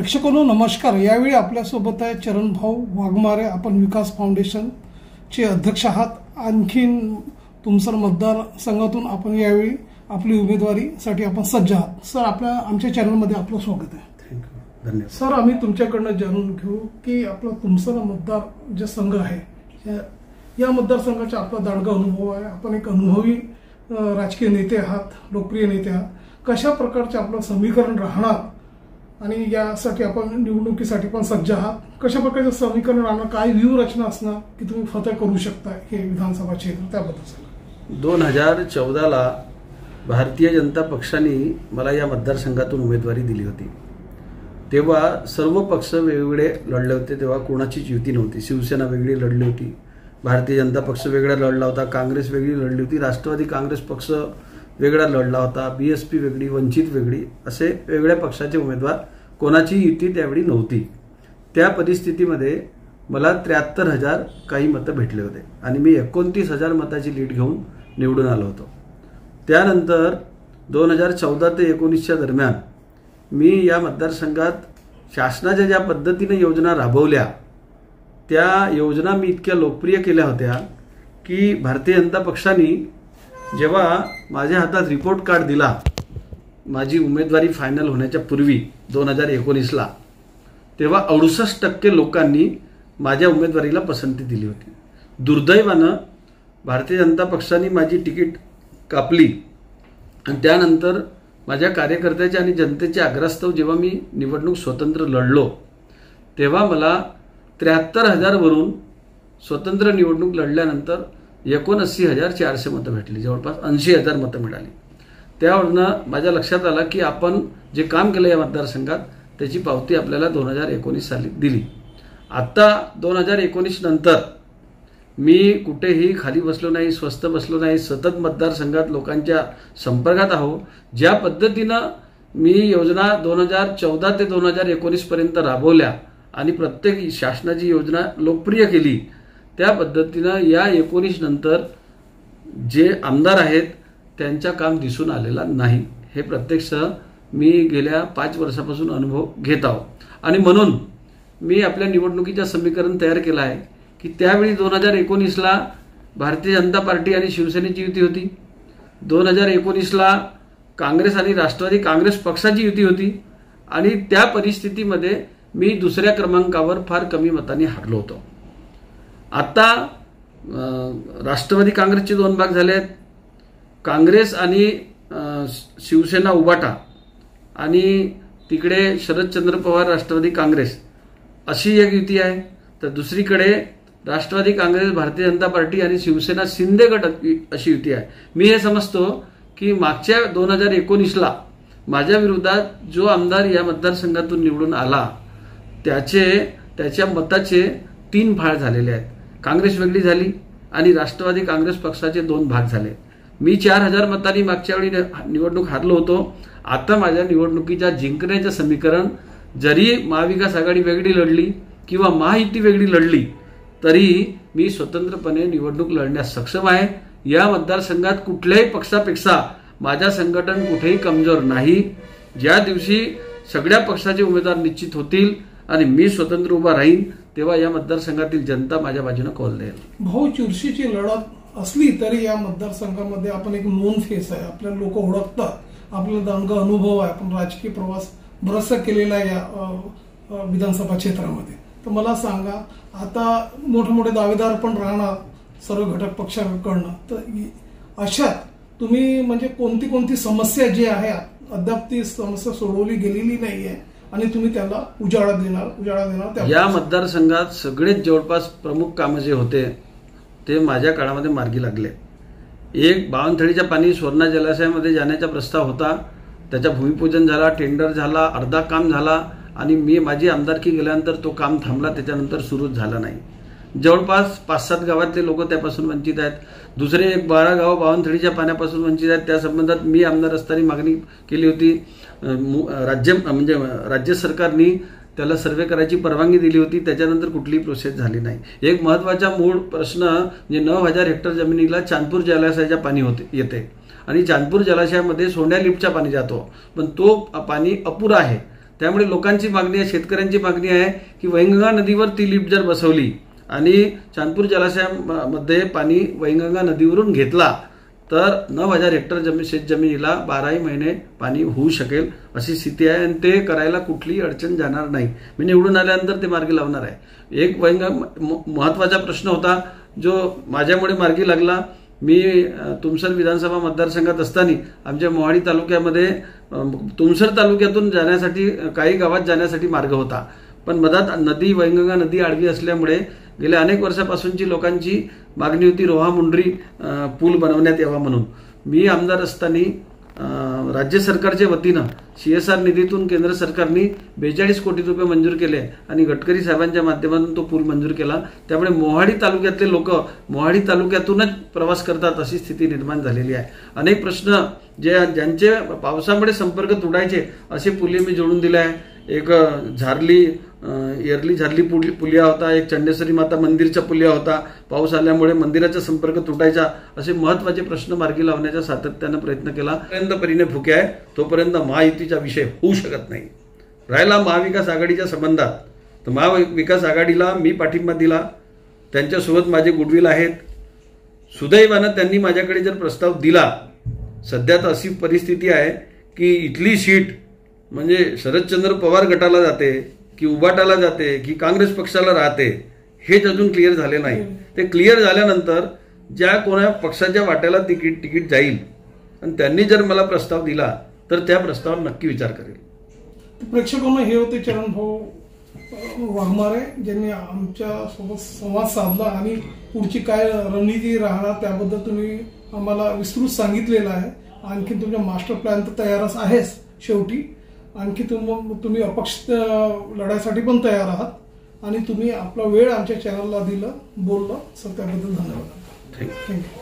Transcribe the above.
प्रेक्षकांनो नमस्कार। यावेळी आपल्यासोबत आहे चरणभाऊ वाघमारे। आपण विकास फाउंडेशनचे अध्यक्ष आहात। आणखीन तुमसर मतदारसंघातून आपण यावेळी आपली उमेदवारीसाठी आपण सज्ज आहात। सर, आमच्या चॅनलमध्ये आपलं स्वागत आहे। थँक्यू, धन्यवाद। सर, आम्ही तुमच्याकडनं जाणून घेऊ की आपला तुमसर मतदार जे संघ आहे या मतदारसंघाचा आपला दांडगा अनुभव आहे। आपण एक अनुभवी राजकीय नेते आहात, लोकप्रिय नेते आहात। कशा प्रकारचे आपलं समीकरण राहणार आणि यासाठी आपण निवडणुकीसाठी पण सज्ज आहात? कशा प्रकारचं समीकरण राहणार, काय व्यूहरचना असणार की तुम्ही फतह करू शकता हे विधानसभा क्षेत्र, त्याबद्दल सांगा। 2014ला भारतीय जनता पक्षाने मला या मतदारसंघातून उमेदवारी दिली होती। तेव्हा सर्व पक्ष वेगवेगळे लढले होते। तेव्हा कोणाचीच युती नव्हती। शिवसेना वेगळी लढली होती, भारतीय जनता पक्ष वेगळा लढला होता, काँग्रेस वेगळी लढली होती, राष्ट्रवादी काँग्रेस पक्ष वेगळा लढला होता, BSP वेगळी, वंचित वेगळी, असे वेगळ्या पक्षाचे उमेदवार, कोणाची युती त्यावेळी नव्हती। त्या परिस्थितीमध्ये मला 73,000 काही मतं भेटले होते आणि मी 29,000 मताची लीड घेऊन निवडून आलो होतो। त्यानंतर 2014 ते 19च्या दरम्यान मी या मतदारसंघात शासनाच्या ज्या पद्धतीने योजना राबवल्या, त्या योजना मी इतक्या लोकप्रिय केल्या होत्या की भारतीय जनता पक्षाने जेव्हा माझ्या हातात रिपोर्ट कार्ड दिला माझी उमेदवारी फायनल होण्याच्या पूर्वी 2019ला, तेव्हा 68% लोकांनी माझ्या उमेदवारीला पसंती दिली होती। दुर्दैवानं भारतीय जनता पक्षाने माझी तिकीट कापली आणि त्यानंतर माझ्या कार्यकर्त्याच्या आणि जनतेच्या आग्रहास्तव जेव्हा मी निवडणूक स्वतंत्र लढलो, तेव्हा मला 73,000 वरून स्वतंत्र निवडणूक लढल्यानंतर 79,400 मतं भेटली, जवळपास 80,000 मतं मिळाली। त्यावरनं माझ्या लक्षात आलं की आपण जे काम केलं या मतदारसंघात त्याची पावती आपल्याला 2019 साली दिली। आता 2019 नंतर मी कुठेही खाली बसलो नाही, स्वस्थ बसलो नाही, सतत मतदारसंघात लोकांच्या संपर्कात आहो। ज्या पद्धतीनं मी योजना 2014 ते 2019 पर्यंत राबवल्या आणि प्रत्येक शासनाची योजना लोकप्रिय केली, त्या पद्धतीनं या 19 नंतर जे आमदार आहेत त्यांचा काम दिसून आलेला नाही। हे प्रत्यक्ष मी गेल्या 5 वर्षापासून अनुभव घेत आहो आणि म्हणून मी आपल्या निवडणुकीचं समीकरण तयार केलं आहे की त्यावेळी 2019ला भारतीय जनता पार्टी आणि शिवसेनेची युती होती, 2019ला काँग्रेस आणि राष्ट्रवादी काँग्रेस पक्षाची युती होती आणि त्या परिस्थितीमध्ये मी दुसऱ्या क्रमांकावर फार कमी मतांनी हारलो होतो। आता राष्ट्रवादी काँग्रेसचे 2 भाग झाले आहेत, काँग्रेस आणि शिवसेना उबाटा आणि तिकडे शरदचंद्र पवार राष्ट्रवादी काँग्रेस अशी एक युती आहे। तर दुसरीकडे राष्ट्रवादी काँग्रेस, भारतीय जनता पार्टी आणि शिवसेना शिंदे गट अशी युती आहे। मी हे समजतो की मागच्या 2019ला माझ्या विरोधात जो आमदार या मतदारसंघातून निवडून आला त्याच्या मताचे 3 भाग झालेले आहेत। काँग्रेस वेगळी झाली आणि राष्ट्रवादी काँग्रेस पक्षाचे 2 भाग झाले। मी 4,000 मतांनी मागच्या वेळी निवडणूक हारलो होतो। आता माझ्या निवडणुकीच्या जिंकण्याचं समीकरण, जरी महाविकास आघाडी वेगळी लढली किंवा महायुती वेगळी लढली तरी मी स्वतंत्रपणे निवडणूक लढण्यास सक्षम आहे। या मतदारसंघात कुठल्याही पक्षापेक्षा माझा संघटन कुठेही कमजोर नाही। ज्या दिवशी सगळ्या पक्षाचे उमेदवार निश्चित होतील आणि मी स्वतंत्र उभा राहीन, तेव्हा या मतदारसंघातील जनता माझ्या बाजूने कौल देईल। भाऊ, चुरशीची लढत असली तरी या मतदारसंघामध्ये आपण एक नोन फेस आहे, आपल्याला लोक ओळखतात, आपल्याला दांडगा अनुभव आहे, आपण राजकीय प्रवास बराचसा केलेला आहे या विधानसभा क्षेत्रामध्ये। तर मला सांगा, आता मोठमोठे दावेदार पण राहणार सर्व घटक पक्षाकडनं, तर अशात तुम्ही म्हणजे कोणती समस्या जी आहे अद्याप ती समस्या सोडवली गेलेली नाहीये आणि तुम्ही त्याला उजाळा देणार या मतदारसंघात सगळेच जवळपास प्रमुख कामं जे होते ते माझ्या काळामध्ये मार्गी लागले। एक बावनथडीच्या पाणी स्वर्णा जलाशयामध्ये जाण्याचा प्रस्ताव होता, त्याचा भूमिपूजन झाला, टेंडर झाला, अर्धा काम झाला आणि माझी आमदारकी गेल्यानंतर तो काम थांबला, त्याच्यानंतर सुरूच झाला नाही। जवळपास 5-7 गावातले लोक त्यापासून वंचित आहेत। दुसरे 12 गाव बावनथडीच्या पाण्यापासून वंचित आहेत। त्या संबंधात मी आमदार असताना मागणी केली होती। राज्य सरकारने त्याला सर्वे करायची परवानगी दिली होती, त्याच्यानंतर कुठलीही प्रोसेस झाली नाही। एक महत्त्वाचा मूळ प्रश्न म्हणजे 9,000 हेक्टर जमिनीला चांदपूर जलाशयाच्या पाणी येते आणि चांदपूर जलाशयामध्ये सोंड्या लिफ्टचा पाणी जातो, पण तो पाणी अपुरा आहे। त्यामुळे लोकांची मागणी आहे, शेतकऱ्यांची मागणी आहे की वैनगंगा नदीवर ती लिफ्ट जर बसवली आणि चांदपूर जलाशयामध्ये पाणी वैनगंगा नदीवरून घेतला तर 9,000 हेक्टर शेतजमिनीला 12 महिने पाणी होऊ शकेल अशी स्थिती आहे आणि ते करायला कुठलीही अडचण जाणार नाही. मी निवडून आल्यानंतर ते मार्गी लावणार आहे. एक महत्वाचा प्रश्न होता जो माझ्यामुळे मार्गी लागला. मी तुमसर विधानसभा मतदारसंघात असताना आमच्या मोहाडी तालुक्यामध्ये तुमसर तालुक्यातून जाण्यासाठी काही गावात जाण्यासाठी मार्ग होता, पण मधात नदी वैनगंगा नदी आडवी असल्यामुळे गेल्या अनेक वर्षापासूनची लोकांची मागणी होती रोहा मुंडरी पूल बनवण्यात यावा म्हणून. मी आमदार असताना राज्य सरकारच्या वतीनं CSR निधीतून केंद्र सरकारने 42 कोटी रुपये मंजूर केले आणि गडकरी साहेबांच्या माध्यमातून तो पूल मंजूर केला. त्यामुळे मोहाडी तालुक्यातले लोक मोहाडी तालुक्यातूनच प्रवास करतात अशी स्थिती निर्माण झालेली आहे. अनेक प्रश्न ज्यांचे पावसामुळे संपर्क तुटायचे असे पुले मी जोडून दिले आहे. एक येरली झारली पुलिया होता, एक चंडेश्वरी माता मंदिरचा पुलिया होता. पाऊस आल्यामुळे मंदिराचा संपर्क तुटायचा. असे महत्वाचे प्रश्न मार्गी लावण्याचा सातत्यानं प्रयत्न केला. पर्यंत फुके आहे तोपर्यंत महायुतीचा विषय होऊ शकत नाही. राहिला महाविकास आघाडीच्या संबंधात तर महाविकास आघाडीला मी पाठिंबा दिला, त्यांच्यासोबत माझे गुडविल आहेत. सुदैवानं त्यांनी माझ्याकडे जर प्रस्ताव दिला, सध्या तर अशी परिस्थिती आहे की इथली सीट म्हणजे शरदचंद्र पवार गटाला जाते की उबाटाला जाते की काँग्रेस पक्षाला राहते हेच अजून क्लिअर झाले नाही. ते क्लिअर झाल्यानंतर ज्या कोणा पक्षाच्या वाट्याला तिकीट जाईल आणि त्यांनी जर मला प्रस्ताव दिला तर त्या प्रस्तावावर नक्की विचार करेल. प्रेक्षकांना हे होते चरणभाऊ वाघमारे ज्यांनी आमच्या सोबत संवाद साधला आणि पुढची काय रणनीती राहणार त्याबद्दल तुम्ही आम्हाला विस्तृत सांगितलेलं आहे. आणखी तुमच्या मास्टर प्लॅन तर तयारच आहेच. शेवटी आणखी तुम्ही अपक्ष लढाईसाठी पण तयार आहात आणि तुम्ही आपला वेळ आमच्या चॅनलला दिला, बोलला, सर त्याबद्दल धन्यवाद. थँक्यू.